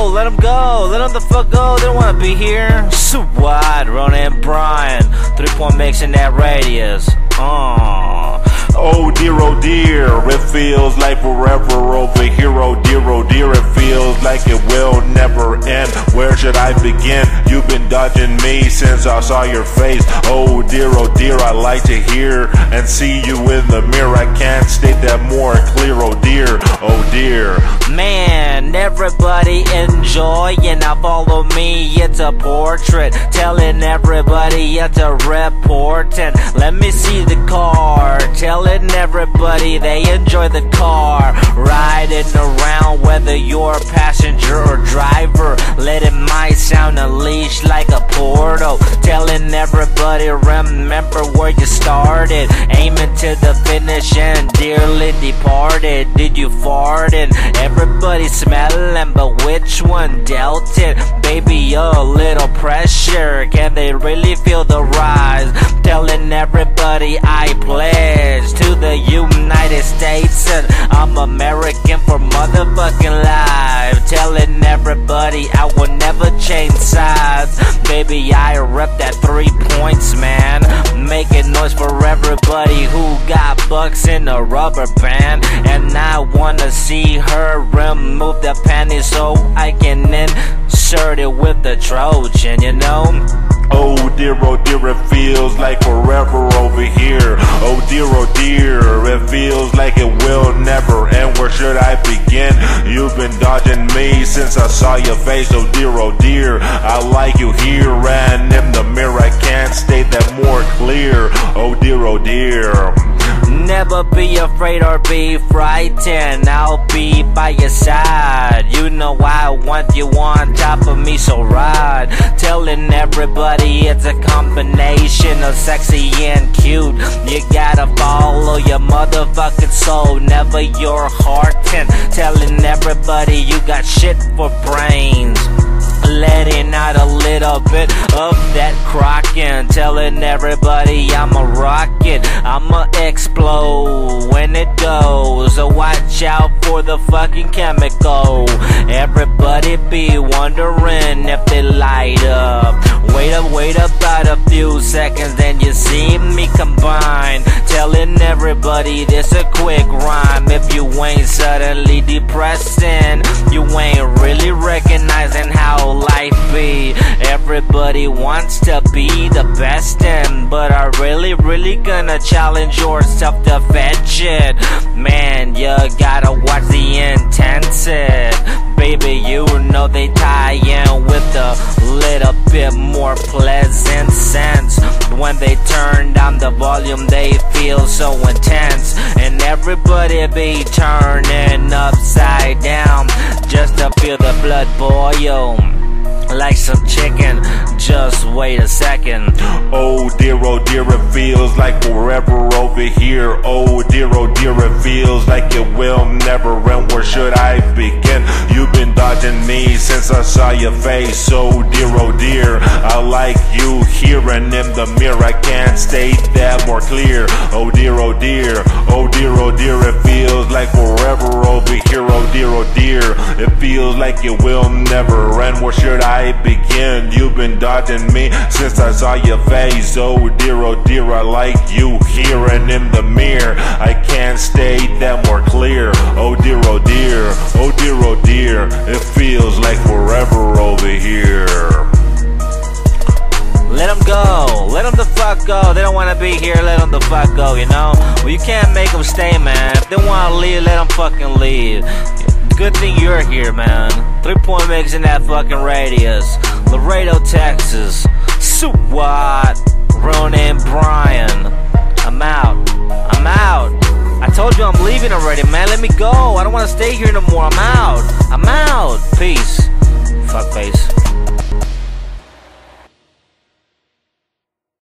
let them go, let them the fuck go, they don't wanna be here. Swat, Ronan and Brian, 3-point mix in that radius. Oh dear, it feels like forever over here. Oh dear, it feels like it will never end. Where should I begin? You've been dodging me since I saw your face. Oh dear, I like to hear and see you in the mirror. I can't state that more clear. Oh dear. Man, everybody enjoy and now follow me. It's a portrait telling everybody it's a reporting. Let me see the car, telling everybody they enjoy the car. Riding around whether you're a passenger or driver, letting my sound unleash like a portal. Telling everybody remember where you started, aiming to the finish and dearly departed. Did you fart in? Everybody smelling, but which one dealt it? Baby, a little pressure, can they really feel the rise? Telling everybody I pledge to the United States and I'm American for motherfucking life. Telling everybody I will never change sides. Baby, I rep that 3 points, man. Making noise for everybody who got bucks in a rubber band. And I wanna see her remove the panties so I can insert it with the Trojan, you know? Oh dear, it feels like forever over here. Oh dear, it feels like it will never end. Where should I begin? You've been dodging me since I saw your face. Oh dear, I like you here and in the mirror. I can't state that more clear. Oh dear. Never be afraid or be frightened, I'll be by your side. You know I want you on top of me, so ride. Telling everybody it's a combination of sexy and cute. You gotta follow your motherfucking soul, never your heart. And telling everybody you got shit for brains. Letting out a little bit of that crockin'. Telling everybody I'm a rocket, I'ma explode when it goes. So watch out for the fucking chemical. Everybody be wondering if they light up. Wait about a few seconds, then you see me combine. Telling everybody this a quick rhyme. If you ain't suddenly depressing, you ain't really recognizing how life be. Everybody wants to be the best in, but are really gonna challenge yourself to fetch it? Man, you gotta watch the intensive. Baby, you know they tie in with a little bit more pleasant sense. When they turn down the volume, they feel so intense. And everybody be turning upside down just to feel the blood boil like some chicken. Just wait a second. Oh dear, it feels like forever over here. Oh dear, it feels like it will never end. Where should I begin? You've been dodging me since I saw your face. Oh dear, I like you here and in the mirror. I can't state that more clear. Oh dear, it feels like forever over here. Oh dear, it feels like it will never end. Where should I begin? You've been dodging me since I saw your face. Oh dear, I like you here and in the mirror. I can't state that more clear. Oh dear, it feels like forever over here. Let them go, let them the fuck go. They don't wanna be here, let them the fuck go, you know? Well, you can't make them stay, man. If they wanna leave, let them fucking leave. Good thing you're here, man. 3-point mix in that fucking radius. Laredo, Texas. Swat, Ronan and Brian. I'm out. I told you I'm leaving already, man. Let me go. I don't want to stay here no more. I'm out. Peace. Fuck face.